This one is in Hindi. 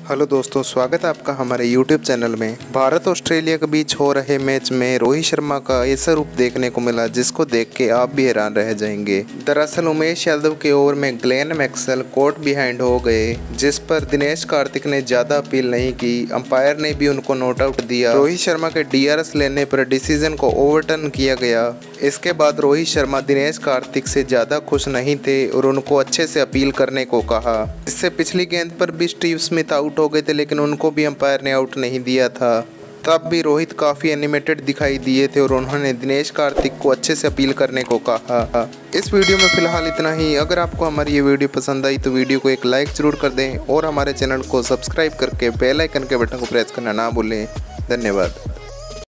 हेलो दोस्तों, स्वागत है आपका हमारे YouTube चैनल में। भारत ऑस्ट्रेलिया के बीच हो रहे मैच में रोहित शर्मा का ऐसा रूप देखने को मिला जिसको देख के आप भी हैरान रह जाएंगे। दरअसल उमेश यादव के ओवर में ग्लेन मैक्सवेल कोर्ट बिहाइंड हो गए, जिस पर दिनेश कार्तिक ने ज्यादा अपील नहीं की। अंपायर ने भी उनको नॉट आउट दिया। रोहित शर्मा के DRS लेने पर डिसीजन को ओवरटर्न किया गया। इसके बाद रोहित शर्मा दिनेश कार्तिक से ज्यादा खुश नहीं थे और उनको अच्छे से अपील करने को कहा। इससे पिछली गेंद पर भी स्टीव स्मिथ आउट हो गए थे, लेकिन उनको भी अंपायर ने आउट नहीं दिया था। तब भी रोहित काफ़ी एनिमेटेड दिखाई दिए थे और उन्होंने दिनेश कार्तिक को अच्छे से अपील करने को कहा। इस वीडियो में फ़िलहाल इतना ही। अगर आपको हमारी ये वीडियो पसंद आई तो वीडियो को एक लाइक ज़रूर कर दें और हमारे चैनल को सब्सक्राइब करके बेल आइकन के बटन को प्रेस करना ना भूलें। धन्यवाद।